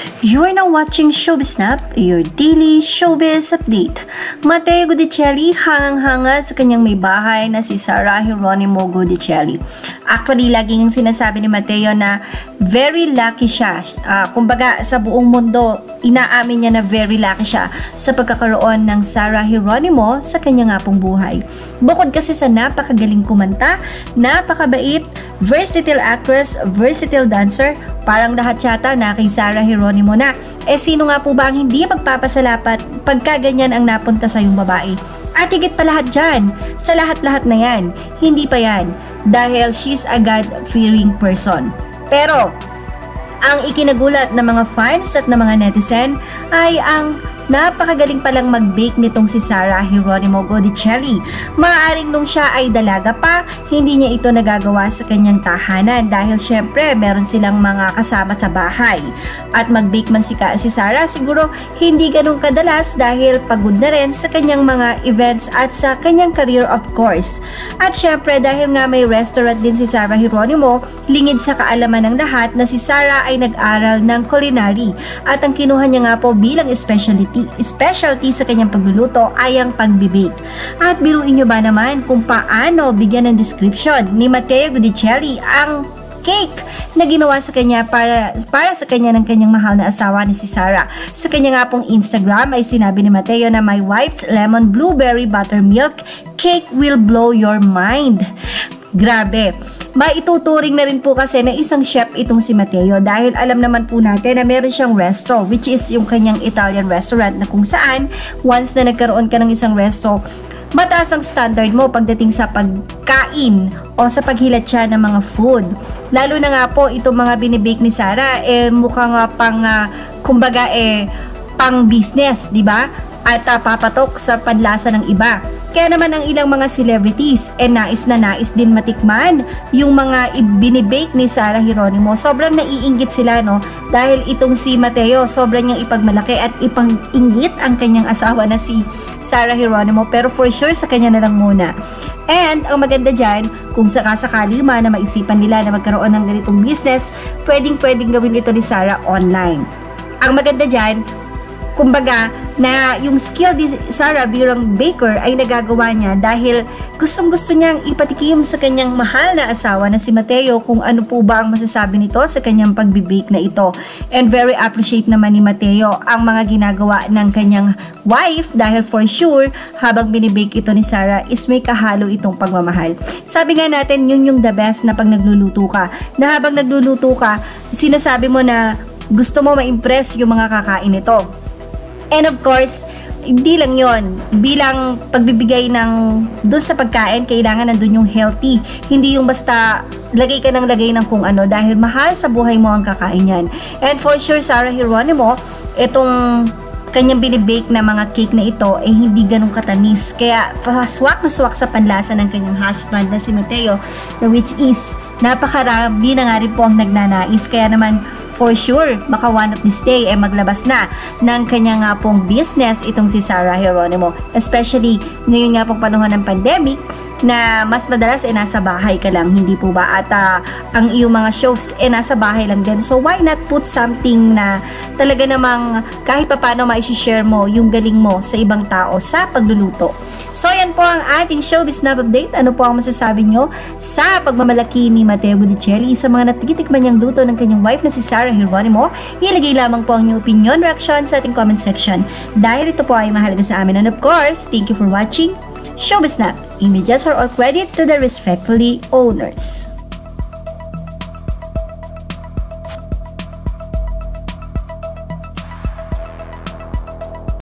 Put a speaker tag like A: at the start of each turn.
A: You are now watching Showbiz Snap, your daily showbiz update. Matteo Guidicelli hangang-hanga sa kanyang may bahay na si Geronimo Guidicelli. Actually, laging sinasabi ni Matteo na very lucky siya. Kumbaga, sa buong mundo, inaamin niya na very lucky siya sa pagkakaroon ng Geronimo sa kanya nga pong buhay. Bukod kasi sa napakagaling kumanta, napakabait, versatile actress, versatile dancer, parang lahat yata na kay Geronimo na. Sino nga po ba ang hindi magpapasalamat pagka ganyan ang napunta sa yung babae? At higit pa lahat dyan, sa lahat-lahat na yan, hindi pa yan, dahil she's a God-fearing person. Pero, ang ikinagulat ng mga fans at ng mga netizen ay ang napakagaling palang mag-bake nitong si Geronimo Guidicelli. Maaaring nung siya ay dalaga pa, hindi niya ito nagagawa sa kanyang tahanan dahil syempre meron silang mga kasama sa bahay. At mag-bake man si Sarah, siguro hindi ganun kadalas dahil pagod na rin sa kanyang mga events at sa kanyang career of course. At syempre dahil nga may restaurant din si Geronimo, lingid sa kaalaman ng lahat na si Sarah ay nag-aral ng culinary at ang kinuha niya nga po bilang specialty sa kanyang pagluluto ay ang pagbibake. At biruin nyo ba naman kung paano bigyan ng description ni Matteo Guidicelli ang cake na ginawa sa kanya para sa kanya ng kanyang mahal na asawa ni si Sarah. Sa kanya nga pong Instagram ay sinabi ni Matteo na my wife's lemon blueberry buttermilk cake will blow your mind. Grabe. Maituturing na rin po kasi na isang chef itong si Matteo dahil alam naman po natin na meron siyang resto which is yung kanyang Italian restaurant na kung saan once na nagkaroon ka ng isang resto, mataas ang standard mo pagdating sa pagkain o sa paghilat siya ng mga food. Lalo na nga po itong mga binibake ni Sarah mukhang kumbaga pang business, di ba? At papatok sa panlasa ng iba. Kaya naman ang ilang mga celebrities nais na nais din matikman yung mga binibake ni Geronimo. Sobrang naiinggit sila, no? Dahil itong si Matteo sobrang niyang ipagmalaki at ipang-inggit ang kanyang asawa na si Geronimo. Pero for sure sa kanya na lang muna. And ang maganda dyan, kung sakasakali man na maisipan nila na magkaroon ng ganitong business, pwedeng gawin ito ni Sarah online. Ang maganda dyan, kumbaga, na yung skill ni Sarah bilang baker ay nagagawa niya dahil gustong-gusto niyang ipatikim sa kanyang mahal na asawa na si Matteo kung ano po ba ang masasabi nito sa kanyang pagbibake na ito. And very appreciate naman ni Matteo ang mga ginagawa ng kanyang wife dahil for sure habang binibake ito ni Sarah is may kahalo itong pagmamahal. Sabi nga natin yun yung the best na pag nagluluto ka, na habang nagluluto ka sinasabi mo na gusto mo ma-impress yung mga kakain nito. And of course, hindi lang yon, bilang pagbibigay ng doon sa pagkain, kailangan nandun yung healthy. Hindi yung basta lagay ka ng lagay ng kung ano dahil mahal sa buhay mo ang kakain yan. And for sure, Geronimo, itong kanyang binibake na mga cake na ito ay hindi ganun katamis. Kaya swak na swak sa panlasa ng kanyang husband na si Matteo, which is napakarami na nga rin po ang nagnanais. Kaya naman, for sure, baka one of this day maglabas na ng kanyang nga pong business itong si Geronimo. Especially ngayon nga pong panahon ng pandemic na mas madalas nasa bahay ka lang, hindi po ba? At ang iyong mga shows nasa bahay lang din. So why not put something na talaga namang kahit pa paano ma-share mo yung galing mo sa ibang tao sa pagluluto. So yan po ang ating showbiz na update. Ano po ang masasabi nyo sa pagmamalaki ni Matteo Guidicelli sa mga natitikman niyang luto ng kanyang wife na si Geronimo? Ilagay lamang po ang inyong opinion, reaction sa ating comment section dahil ito po ay mahalaga sa amin. And of course, thank you for watching Showbiz Snap. Images are all credit to the respectfully owners.